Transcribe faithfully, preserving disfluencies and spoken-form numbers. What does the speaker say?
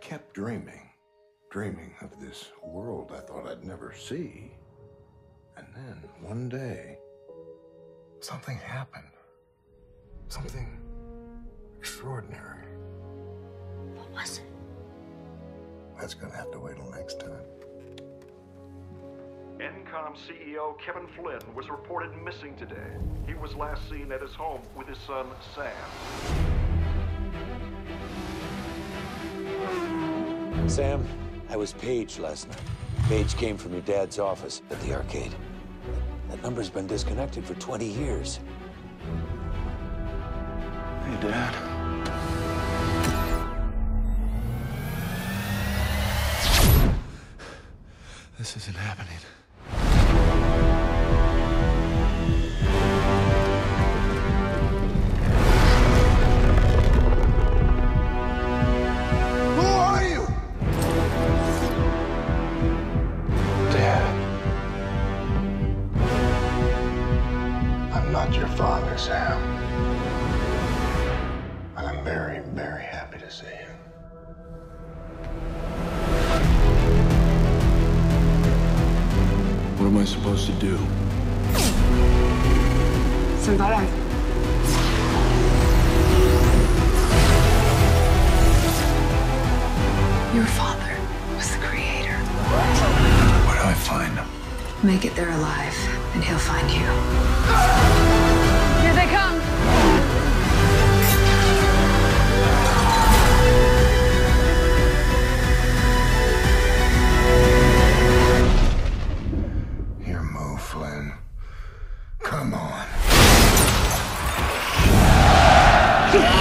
kept dreaming, dreaming of this world I thought I'd never see. And then, one day, something happened. Something extraordinary. What was it? That's gonna have to wait till next time. N COM C E O Kevin Flynn was reported missing today. He was last seen at his home with his son, Sam. Sam, I was paged last night. Page came from your dad's office at the arcade. That number's been disconnected for twenty years. Hey, Dad. This isn't happening. Who are you? Dad. I'm not your father, Sam. And I'm very, very happy to see you. What am I supposed to do? Survive. Your father was the creator. Where do I find him? Make it there alive, and he'll find you. Here they come! Your move, Flynn. Come on.